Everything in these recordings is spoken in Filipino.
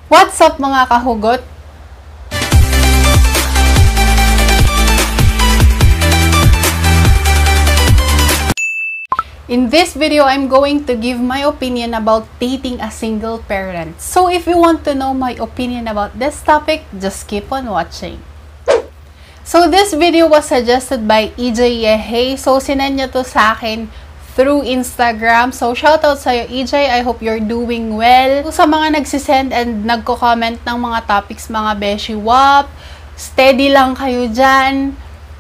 What's up mga kahugot? In this video, I'm going to give my opinion about dating a single parent. So if you want to know my opinion about this topic, just keep on watching. So this video was suggested by EJ Yehe. So sinend niya to sa akin through Instagram. So shoutout sa'yo EJ, I hope you're doing well. So, sa mga nagsisend and nagko-comment ng mga topics, mga beshi wap, steady lang kayo dyan.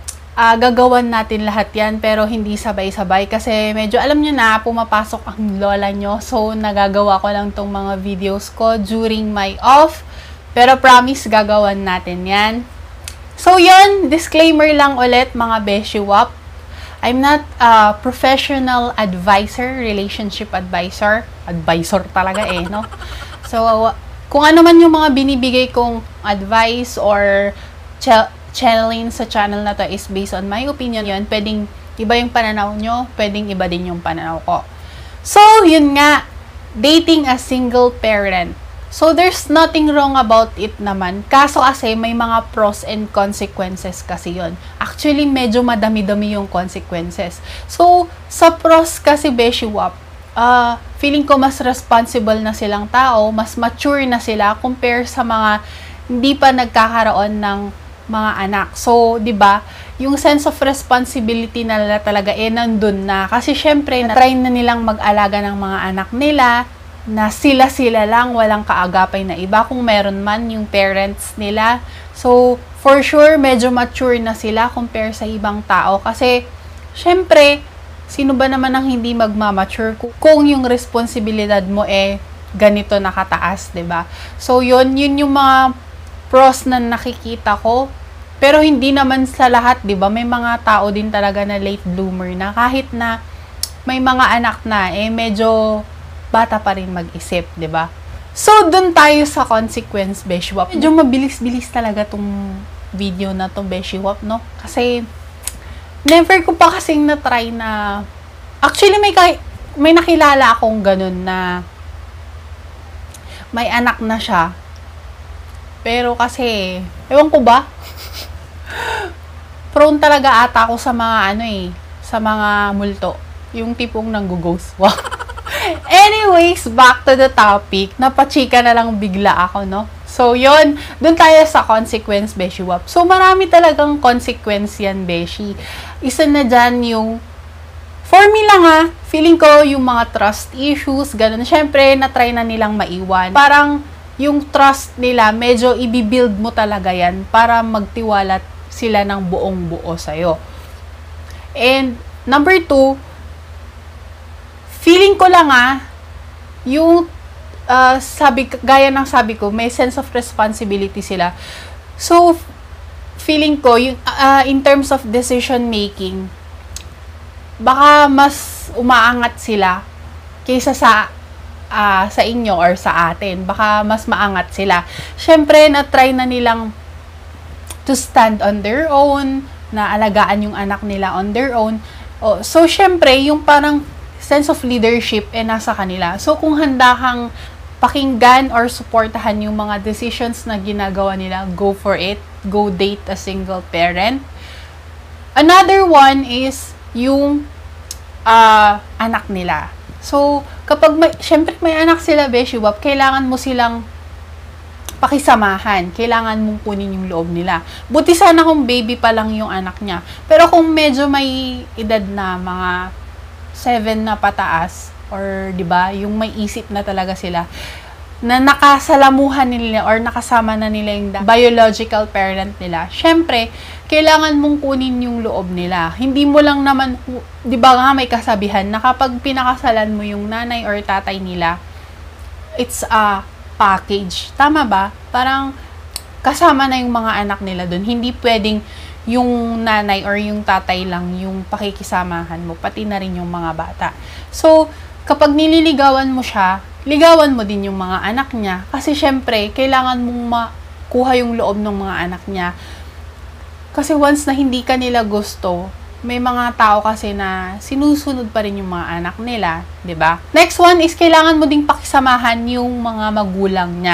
Gagawan natin lahat yan, pero hindi sabay-sabay kasi medyo alam nyo na, pumapasok ang lola nyo. So, nagagawa ko lang tong mga videos ko during my off. Pero promise, gagawan natin yan. So, yun, disclaimer lang ulit mga beshi wap. I'm not a professional advisor, relationship advisor. Advisor talaga no? So, kung ano man yung mga binibigay kong advice or channeling sa channel na to is based on my opinion yun. Pwedeng iba yung pananaw nyo, pwedeng iba din yung pananaw ko. So, yun nga, dating a single parent. So, there's nothing wrong about it naman. Kaso kasi, may mga pros and consequences kasi yun. Actually, medyo madami-dami yung consequences. So, sa pros kasi, beshi wap, feeling ko mas responsible na silang tao, mas mature na sila compare sa mga hindi pa nagkakaroon ng mga anak. So, 'di ba? Yung sense of responsibility na nila talaga nandun na. Kasi syempre, na-try na nilang mag-alaga ng mga anak nila na sila-sila lang, walang kaagapay na iba kung meron man yung parents nila. So, for sure, medyo mature na sila compare sa ibang tao. Kasi, syempre, sino ba naman ang hindi magmamature kung yung responsibilidad mo ganito nakataas, 'di ba? So, yun yung mga pros na nakikita ko. Pero hindi naman sa lahat, 'di ba? May mga tao din talaga na late bloomer na kahit na may mga anak na medyo bata pa rin mag-isip, 'di ba? So, dun tayo sa consequence, beshi wap. Medyo mabilis-bilis talaga tong video na to, beshi wap, no? Kasi never ko pa kasing na-try na actually may nakilala akong ganun na may anak na siya. Pero kasi, ewan ko ba? Prone talaga ata ako sa mga sa mga multo. Yung tipong nanggo-ghost. Wow. Anyways, back to the topic. Napachika na lang bigla ako, no? So, yun. Dun tayo sa consequence, beshi wap. So, marami talagang consequence yan, beshi. Isa na dyan yung for me lang feeling ko yung mga trust issues, ganun. Syempre, na-try na nilang maiwan. Parang, yung trust nila, medyo i-build mo talaga yan para magtiwala sila ng buong buo sa'yo. And, number 2, feeling ko lang yung gaya ng sabi ko, may sense of responsibility sila. So, feeling ko, yung, in terms of decision making, baka mas umaangat sila kaysa sa inyo or sa atin. Baka mas maangat sila. Syempre, na-try na nilang to stand on their own, na alagaan yung anak nila on their own. So, syempre, yung parang sense of leadership nasa kanila. So, kung handa kang pakinggan or supportahan yung mga decisions na ginagawa nila, go for it. Go date a single parent. Another one is yung anak nila. So, kapag syempre may anak sila, beshi wap, kailangan mo silang pakisamahan. Kailangan mong kunin yung loob nila. Buti sana kung baby pa lang yung anak niya. Pero kung medyo may edad na, mga 7 na pataas, or 'di ba, yung may isip na talaga sila, na nakasalamuhan nila or nakasama na nila yung biological parent nila, syempre, kailangan mong kunin yung loob nila. Hindi mo lang naman, di ba nga may kasabihan na kapag pinakasalan mo yung nanay or tatay nila, it's a package. Tama ba? Parang kasama na yung mga anak nila dun. Hindi pwedeng yung nanay or yung tatay lang yung pakikisamahan mo, pati na rin yung mga bata. So, kapag nililigawan mo siya, ligawan mo din yung mga anak niya. Kasi syempre, kailangan mong makuha yung loob ng mga anak niya. Kasi once na hindi ka nila gusto, may mga tao kasi na sinusunod pa rin yung mga anak nila, 'di ba? Next one is kailangan mo ding pakisamahan yung mga magulang niya.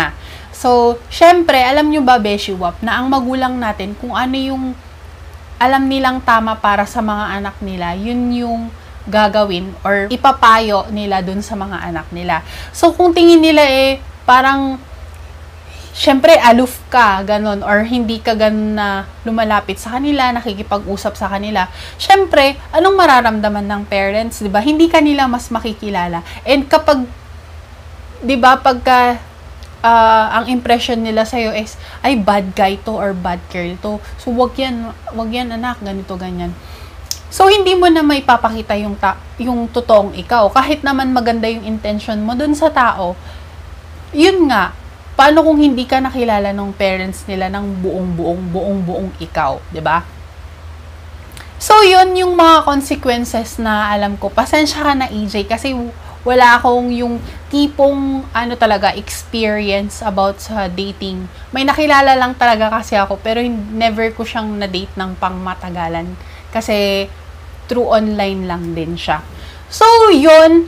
So, syempre, alam nyo ba, Beshi Wap, na ang magulang natin, kung ano yung alam nilang tama para sa mga anak nila, yun yung gagawin or ipapayo nila dun sa mga anak nila. So, kung tingin nila parang syempre, aloof ka, ganon, or hindi ka ganon na lumalapit sa kanila, nakikipag-usap sa kanila. Syempre, anong mararamdaman ng parents, di ba? Hindi kanila mas makikilala. And kapag, di ba, pagka ang impression nila sa'yo is, ay, bad guy to or bad girl to. So, wag yan anak, ganito, ganyan. So, hindi mo na may papakita yung totoong ikaw. Kahit naman maganda yung intention mo dun sa tao, yun nga, paano kung hindi ka nakilala ng parents nila ng buong ikaw, 'di ba? So, yun yung mga consequences na alam ko. Pasensya ka na, EJ, kasi wala akong yung tipong talaga experience about sa dating. May nakilala lang talaga kasi ako, pero never ko siyang na-date ng pangmatagalan kasi through online lang din siya. So, yun.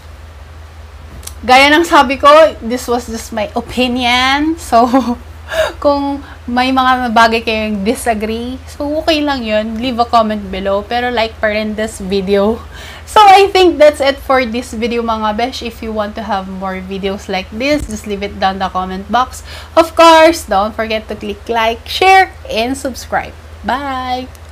Gaya ng sabi ko, this was just my opinion. So, kung may mga bagay kayong disagree, so okay lang yun. Leave a comment below. Pero like pa rin this video. So, I think that's it for this video, mga besh. If you want to have more videos like this, just leave it down the comment box. Of course, don't forget to click like, share, and subscribe. Bye!